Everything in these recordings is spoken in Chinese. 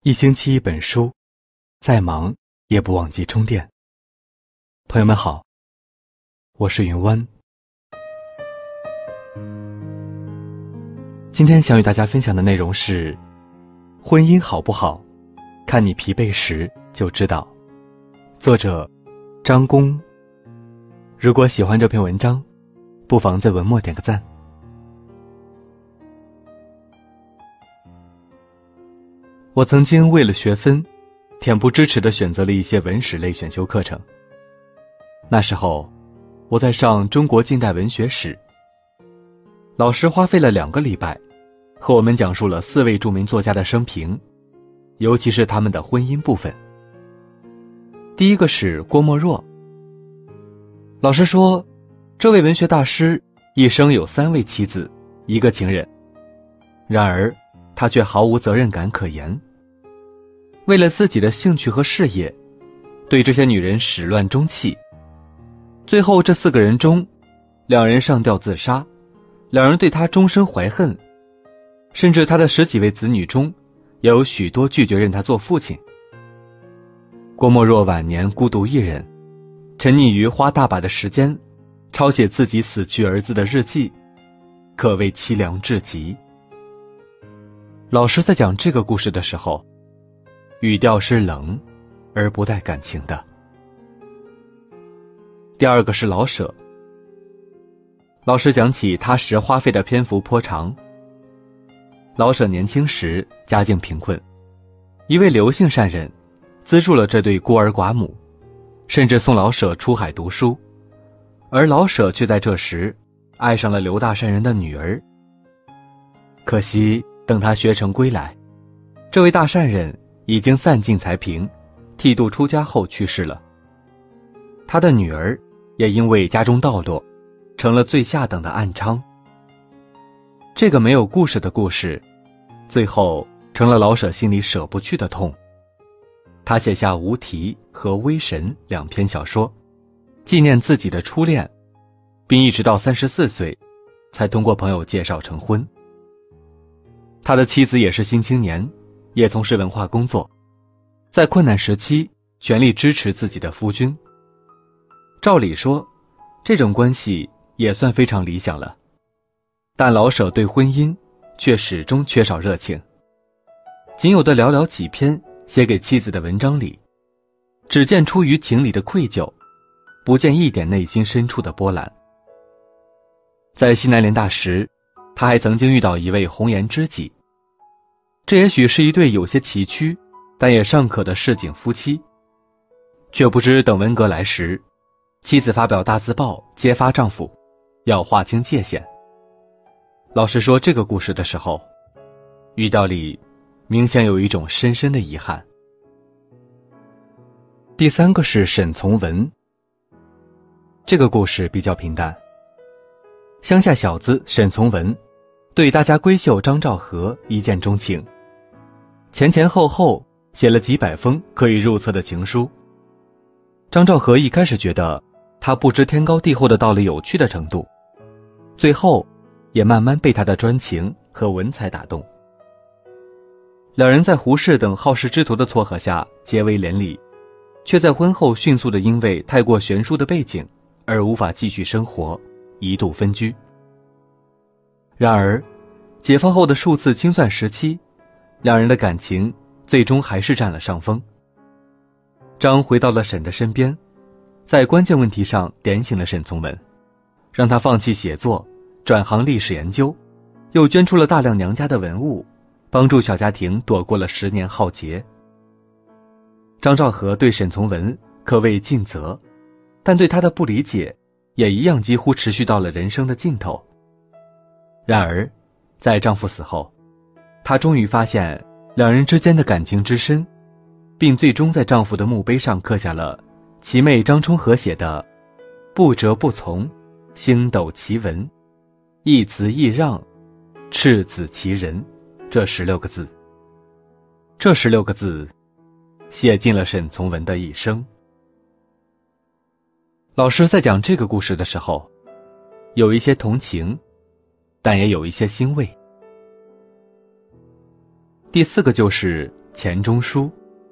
一星期一本书，再忙也不忘记充电。朋友们好，我是云湾。今天想与大家分享的内容是：婚姻好不好，看你疲惫时就知道。作者张公。如果喜欢这篇文章，不妨在文末点个赞。我曾经为了学分，恬不知耻地选择了一些文史类选修课程。那时候，我在上中国近代文学史，老师花费了2个礼拜，和我们讲述了4位著名作家的生平，尤其是他们的婚姻部分。第一个是郭沫若。老师说，这位文学大师一生有3位妻子，1个情人，然而他却毫无责任感可言。为了自己的兴趣和事业，对这些女人始乱终弃。最后这4个人中，2人上吊自杀，2人对他终身怀恨，甚至他的10几位子女中，也有许多拒绝认他做父亲。郭沫若晚年孤独一人，沉溺于花大把的时间抄写自己死去儿子的日记，可谓凄凉至极。老师在讲这个故事的时候，语调是冷而不带感情的。第二个是老舍。老师讲起他时花费的篇幅颇长。老舍年轻时家境贫困，一位刘姓善人资助了这对孤儿寡母，甚至送老舍出海读书，而老舍却在这时爱上了刘大善人的女儿。可惜等他学成归来，这位大善人已经散尽财平，剃度出家后去世了。他的女儿也因为家中道落，成了最下等的暗娼。这个没有故事的故事，最后成了老舍心里舍不去的痛。他写下《无题》和《微神》2篇小说，纪念自己的初恋，并一直到34岁，才通过朋友介绍成婚。他的妻子也是新青年，也从事文化工作，在困难时期全力支持自己的夫君。照理说，这种关系也算非常理想了，但老舍对婚姻却始终缺少热情。仅有的寥寥几篇写给妻子的文章里，只见出于情理的愧疚，不见一点内心深处的波澜。在西南联大时，他还曾经遇到一位红颜知己，这也许是一对有些崎岖但也尚可的市井夫妻，却不知等文革来时，妻子发表大字报揭发丈夫，要划清界限。老师说这个故事的时候，语调里明显有一种深深的遗憾。第3个是沈从文。这个故事比较平淡。乡下小子沈从文对大家闺秀张兆和一见钟情，前前后后写了几百封可以入册的情书。张兆和一开始觉得他不知天高地厚的道理有趣的程度，最后也慢慢被他的专情和文采打动。2人在胡适等好事之徒的撮合下结为连理，却在婚后迅速的因为太过悬殊的背景而无法继续生活，一度分居。然而解放后的数次清算时期，2人的感情最终还是占了上风。张回到了沈的身边，在关键问题上点醒了沈从文，让他放弃写作，转行历史研究，又捐出了大量娘家的文物，帮助小家庭躲过了10年浩劫。张兆和对沈从文可谓尽责，但对他的不理解也一样几乎持续到了人生的尽头。然而在丈夫死后，她终于发现2人之间的感情之深，并最终在丈夫的墓碑上刻下了其妹张充和写的不折不从，星斗其文，一辞一让，赤子其人，这16个字。这16个字写尽了沈从文的一生。老师在讲这个故事的时候，有一些同情，但也有一些欣慰。第4个就是钱钟书。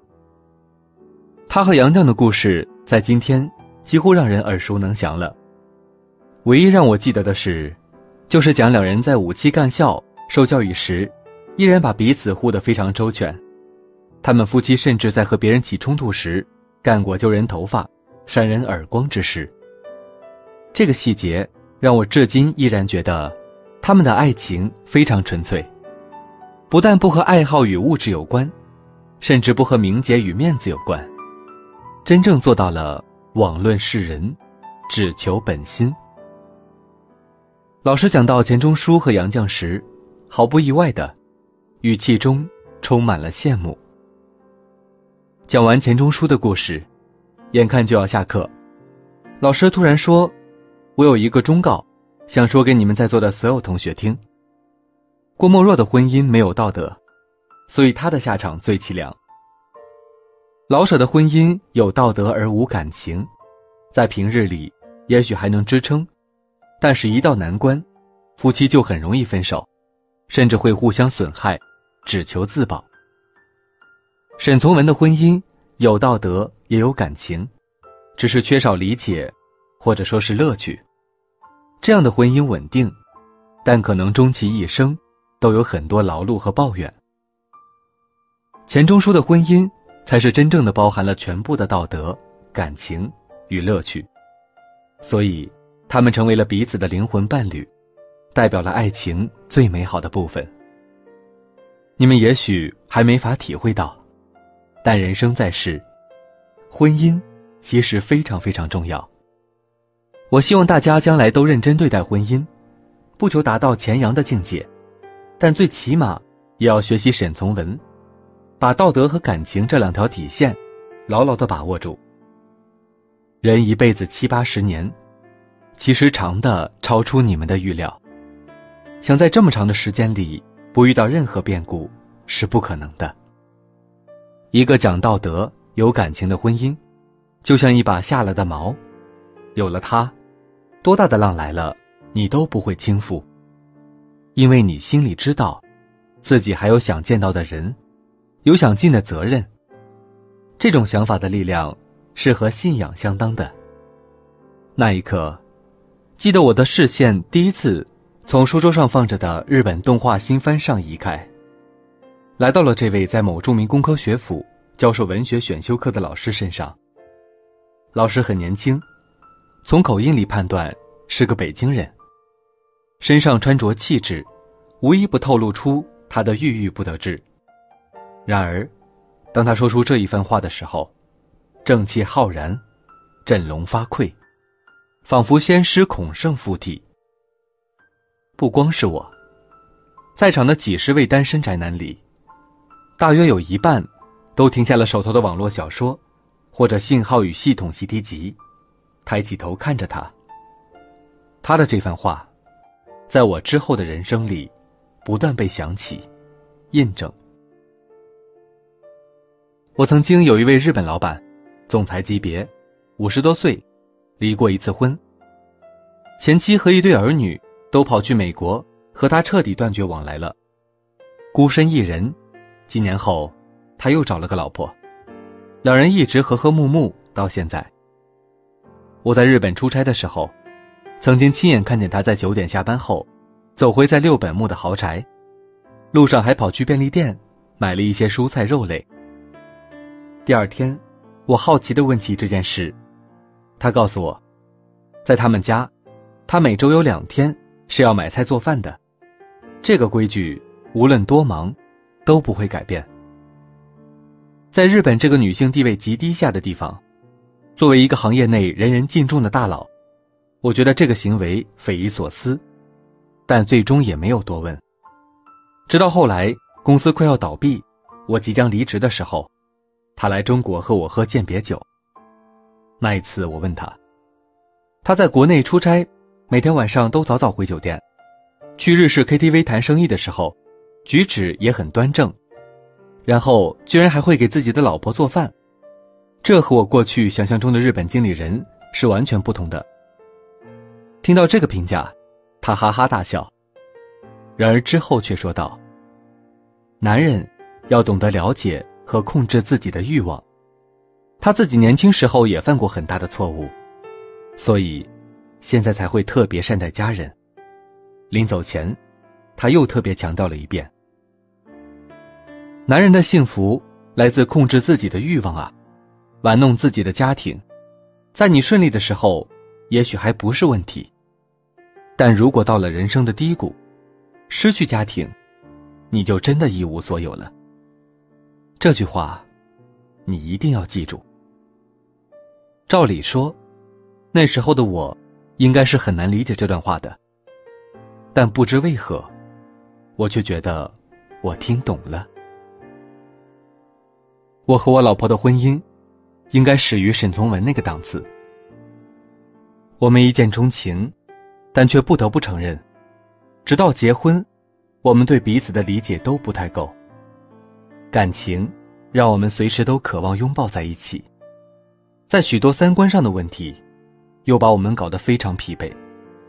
他和杨绛的故事在今天几乎让人耳熟能详了。唯一让我记得的是，就是讲两人在武期干校受教育时，依然把彼此护得非常周全。他们夫妻甚至在和别人起冲突时，干过揪人头发、扇人耳光之事。这个细节让我至今依然觉得，他们的爱情非常纯粹，不但不和爱好与物质有关，甚至不和名节与面子有关，真正做到了罔论世人，只求本心。老师讲到钱钟书和杨绛时，毫不意外的，语气中充满了羡慕。讲完钱钟书的故事，眼看就要下课，老师突然说，我有一个忠告，想说给你们在座的所有同学听。郭沫若的婚姻没有道德，所以他的下场最凄凉。老舍的婚姻有道德而无感情，在平日里也许还能支撑，但是一到难关，夫妻就很容易分手，甚至会互相损害，只求自保。沈从文的婚姻有道德也有感情，只是缺少理解，或者说是乐趣。这样的婚姻稳定，但可能终其一生都有很多劳碌和抱怨。钱钟书的婚姻才是真正的包含了全部的道德、感情与乐趣，所以他们成为了彼此的灵魂伴侣，代表了爱情最美好的部分。你们也许还没法体会到，但人生在世，婚姻其实非常非常重要。我希望大家将来都认真对待婚姻，不求达到钱杨的境界，但最起码也要学习沈从文，把道德和感情这两条底线牢牢地把握住。人一辈子70-80年，其实长的超出你们的预料。想在这么长的时间里不遇到任何变故是不可能的。一个讲道德、有感情的婚姻，就像一把下了的矛，有了它，多大的浪来了，你都不会倾覆，因为你心里知道，自己还有想见到的人，有想尽的责任。这种想法的力量是和信仰相当的。那一刻，记得我的视线第一次从书桌上放着的日本动画新番上移开，来到了这位在某著名工科学府教授文学选修课的老师身上。老师很年轻，从口音里判断是个北京人，身上穿着气质无一不透露出他的郁郁不得志。然而当他说出这一番话的时候，正气浩然，振聋发聩，仿佛先师孔圣附体。不光是我，在场的几十位单身宅男里，大约有一半都停下了手头的网络小说或者信号与系统习题集，抬起头看着他。他的这番话在我之后的人生里不断被想起，印证。我曾经有一位日本老板，总裁级别，50多岁，离过一次婚，前妻和一对儿女都跑去美国，和他彻底断绝往来了，孤身一人。几年后他又找了个老婆，两人一直和和睦睦到现在。我在日本出差的时候，曾经亲眼看见他在9点下班后走回在六本木的豪宅，路上还跑去便利店买了一些蔬菜肉类。第二天我好奇地问起这件事，他告诉我，在他们家，他每周有2天是要买菜做饭的，这个规矩无论多忙都不会改变。在日本这个女性地位极低下的地方，作为一个行业内人人敬重的大佬，我觉得这个行为匪夷所思，但最终也没有多问。直到后来公司快要倒闭，我即将离职的时候，他来中国和我喝饯别酒。那一次我问他，他在国内出差，每天晚上都早早回酒店，去日式 KTV 谈生意的时候，举止也很端正，然后居然还会给自己的老婆做饭，这和我过去想象中的日本经理人是完全不同的。听到这个评价，他哈哈大笑，然而之后却说道，男人要懂得了解和控制自己的欲望。他自己年轻时候也犯过很大的错误，所以现在才会特别善待家人。临走前，他又特别强调了一遍：男人的幸福来自控制自己的欲望啊，玩弄自己的家庭，在你顺利的时候也许还不是问题，但如果到了人生的低谷，失去家庭，你就真的一无所有了。这句话你一定要记住。照理说，那时候的我应该是很难理解这段话的，但不知为何，我却觉得我听懂了。我和我老婆的婚姻应该始于沈从文那个档次。我们一见钟情，但却不得不承认，直到结婚，我们对彼此的理解都不太够。感情让我们随时都渴望拥抱在一起，在许多三观上的问题又把我们搞得非常疲惫。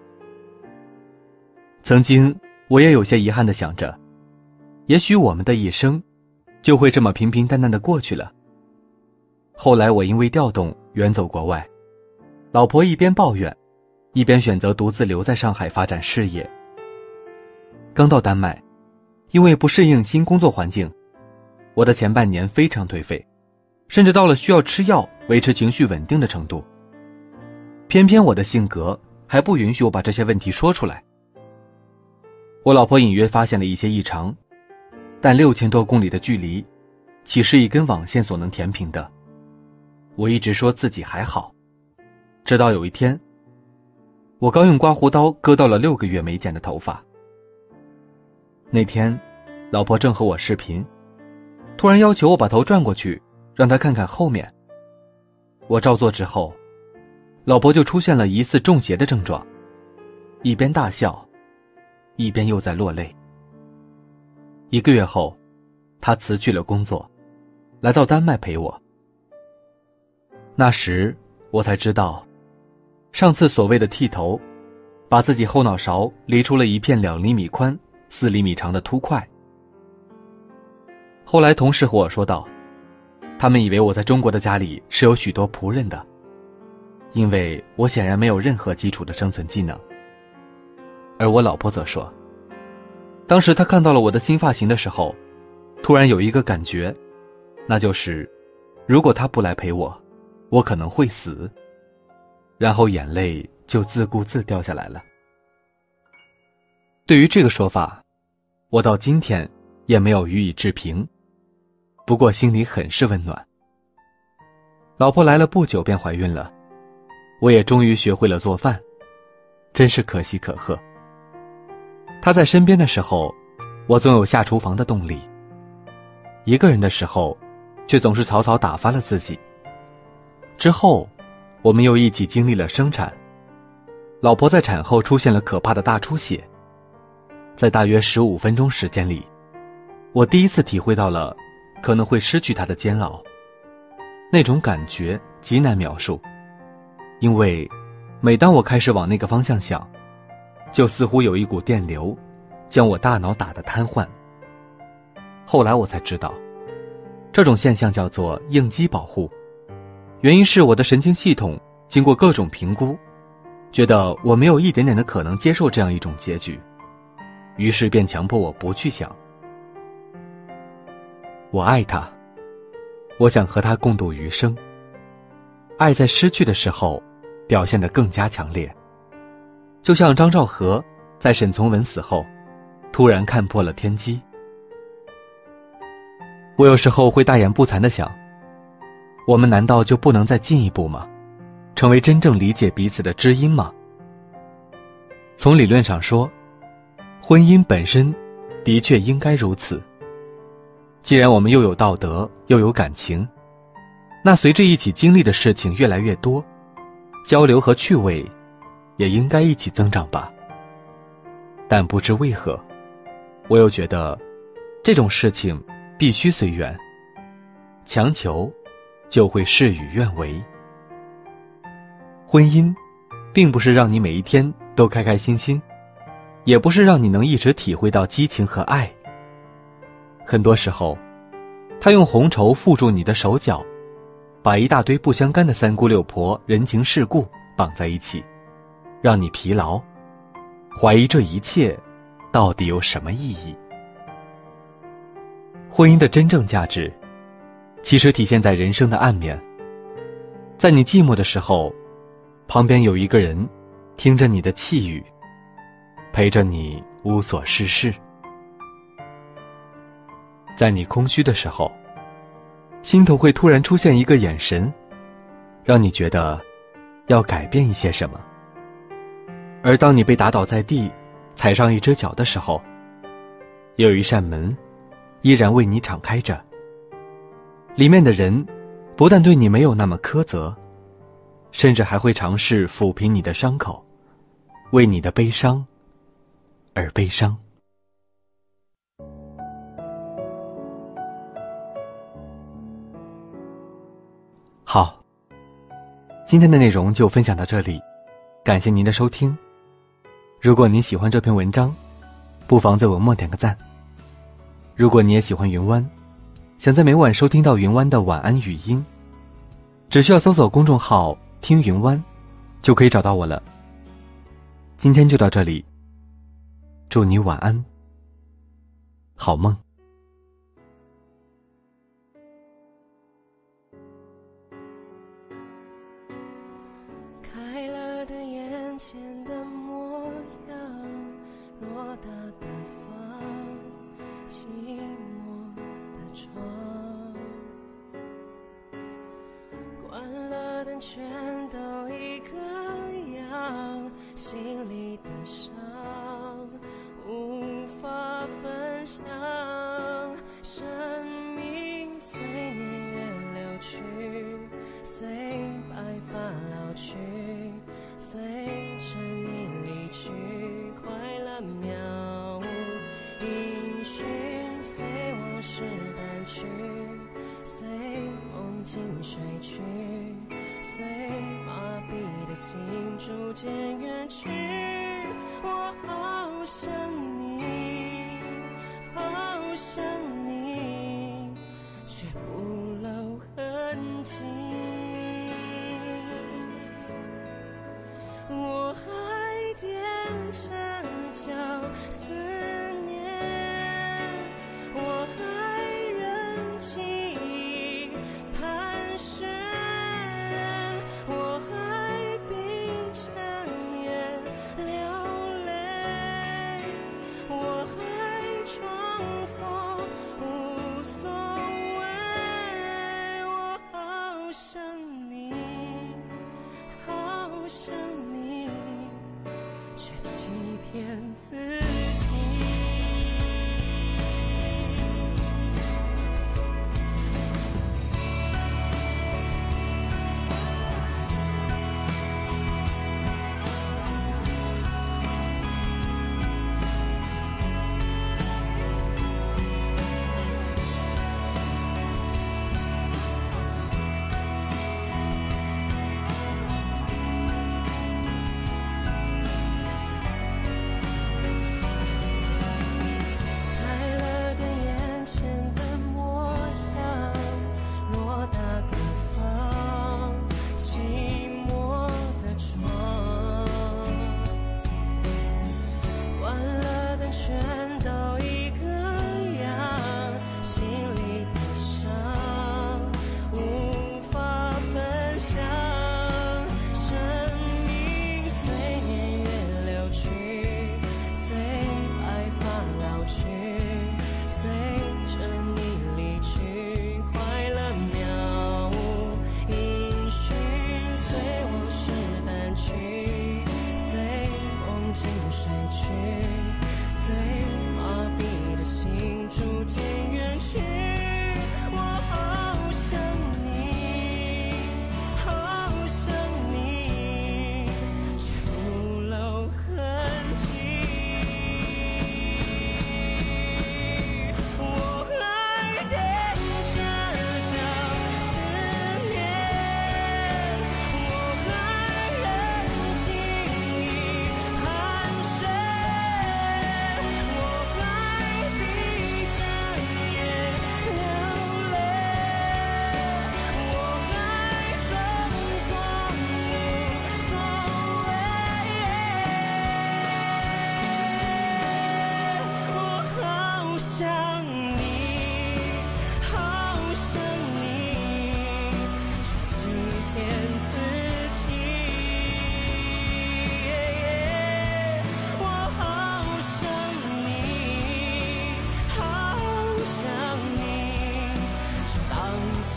曾经我也有些遗憾地想着，也许我们的一生就会这么平平淡淡地过去了。后来我因为调动远走国外，老婆一边抱怨，一边选择独自留在上海发展事业。刚到丹麦，因为不适应新工作环境，我的前半年非常颓废，甚至到了需要吃药维持情绪稳定的程度。偏偏我的性格还不允许我把这些问题说出来。我老婆隐约发现了一些异常，但6000多公里的距离，岂是一根网线所能填平的？我一直说自己还好，直到有一天，我刚用刮胡刀割到了6个月没剪的头发。那天，老婆正和我视频，突然要求我把头转过去，让她看看后面。我照做之后，老婆就出现了疑似中邪的症状，一边大笑，一边又在落泪。1个月后，她辞去了工作，来到丹麦陪我。那时我才知道，上次所谓的剃头，把自己后脑勺犁出了一片2厘米宽、4厘米长的凸块。后来同事和我说道，他们以为我在中国的家里是有许多仆人的，因为我显然没有任何基础的生存技能。而我老婆则说，当时她看到了我的新发型的时候，突然有一个感觉，那就是如果她不来陪我，我可能会死。然后眼泪就自顾自掉下来了。对于这个说法，我到今天也没有予以置评，不过心里很是温暖。老婆来了不久便怀孕了，我也终于学会了做饭，真是可喜可贺。她在身边的时候，我总有下厨房的动力；一个人的时候，却总是草草打发了自己。之后，我们又一起经历了生产，老婆在产后出现了可怕的大出血。在大约15分钟时间里，我第一次体会到了可能会失去她的煎熬。那种感觉极难描述，因为每当我开始往那个方向想，就似乎有一股电流将我大脑打得瘫痪。后来我才知道，这种现象叫做应激保护，原因是我的神经系统经过各种评估，觉得我没有一点点的可能接受这样一种结局，于是便强迫我不去想。我爱他，我想和他共度余生。爱在失去的时候表现得更加强烈，就像张兆和在沈从文死后突然看破了天机。我有时候会大言不惭地想，我们难道就不能再进一步吗？成为真正理解彼此的知音吗？从理论上说，婚姻本身的确应该如此。既然我们又有道德又有感情，那随着一起经历的事情越来越多，交流和趣味也应该一起增长吧。但不知为何，我又觉得这种事情必须随缘，强求就会事与愿违。婚姻并不是让你每一天都开开心心，也不是让你能一直体会到激情和爱。很多时候， 他用红绸缚住你的手脚，把一大堆不相干的三姑六婆、人情世故绑在一起，让你疲劳，怀疑这一切到底有什么意义。婚姻的真正价值，其实体现在人生的暗面。在你寂寞的时候，旁边有一个人听着你的气语，陪着你无所事事。在你空虚的时候，心头会突然出现一个眼神，让你觉得要改变一些什么。而当你被打倒在地，踩上一只脚的时候，有一扇门依然为你敞开着，里面的人不但对你没有那么苛责，甚至还会尝试抚平你的伤口，为你的悲伤而悲伤。好，今天的内容就分享到这里，感谢您的收听。如果您喜欢这篇文章，不妨在文末点个赞。如果你也喜欢云湾，想在每晚收听到云湾的晚安语音，只需要搜索公众号听云湾就可以找到我了。今天就到这里，祝你晚安，好梦。 开了的眼前的模样，偌大的房，寂寞的床，关了灯全都一个样，心里的伤无法分享，生命随年月流去，随白发老去，随成瘾离去，快乐渺无音讯，随往事淡去，随梦境睡去，随麻痹的心逐渐远去。我好想你，好想你，却不露痕迹。我还踮着脚思念，我还忍记忆盘旋，我还闭着眼流泪，我还装作无所谓。我好想你，好想你，却欺骗自己。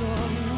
多